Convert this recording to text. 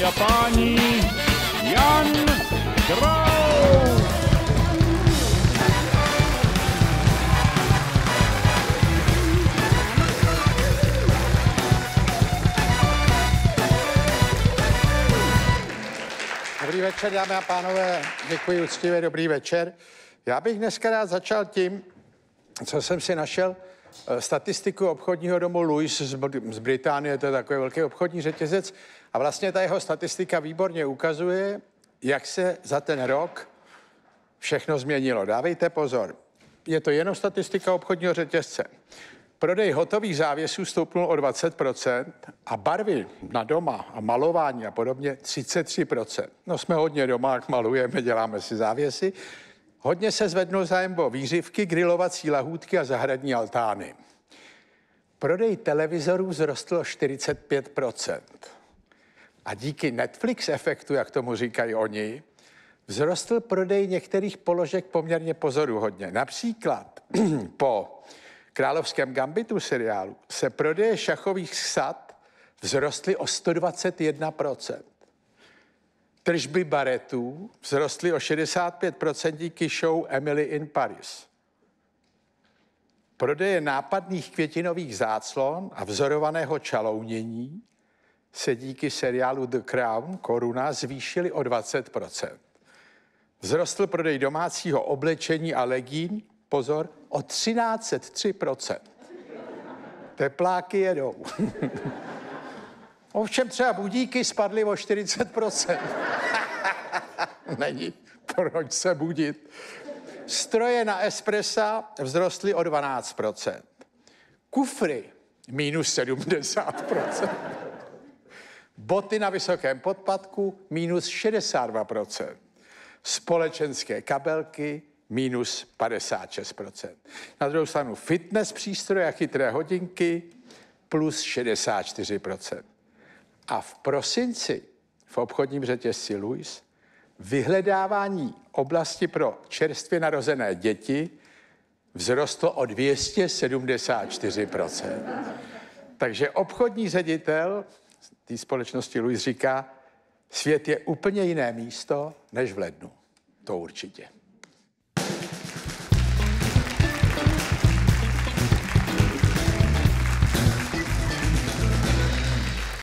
a páni, Jan Kraus. Dobrý večer, dámy a pánové, děkuji úctivě, dobrý večer. Já bych dneska rád začal tím, co jsem si našel, statistiku obchodního domu Louis z Británie, to je takový velký obchodní řetězec, a vlastně ta jeho statistika výborně ukazuje, jak se za ten rok všechno změnilo. Dávejte pozor, je to jenom statistika obchodního řetězce. Prodej hotových závěsů stoupnul o 20% a barvy na doma a malování a podobně 33%. No jsme hodně doma, jak malujeme, děláme si závěsy. Hodně se zvednul zájem o výřivky, grilovací lahůdky a zahradní altány. Prodej televizorů vzrostl o 45%. A díky Netflix efektu, jak tomu říkají oni, vzrostl prodej některých položek poměrně pozoruhodně. Například po Královském gambitu seriálu se prodeje šachových sad vzrostly o 121%. Tržby baretů vzrostly o 65% díky show Emily in Paris. Prodeje nápadných květinových záclon a vzorovaného čalounění se díky seriálu The Crown, Koruna, zvýšily o 20%. Vzrostl prodej domácího oblečení a legín, pozor, o 1303%. Tepláky jedou. Ovšem třeba budíky spadly o 40%. Není proč se budit. Stroje na espressa vzrostly o 12%. Kufry minus 70%. Boty na vysokém podpatku minus 62%. Společenské kabelky minus 56%. Na druhou stranu fitness přístroje a chytré hodinky plus 64%. A v prosinci v obchodním řetězci Louis vyhledávání oblasti pro čerstvě narozené děti vzrostlo o 274%. Takže obchodní ředitel té společnosti Louis říká, svět je úplně jiné místo než v lednu. To určitě.